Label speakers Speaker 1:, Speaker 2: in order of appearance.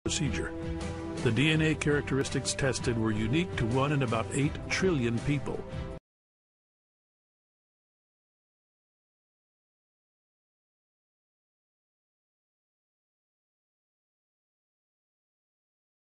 Speaker 1: procedure. The DNA characteristics tested were unique to 1 in about 8 trillion people,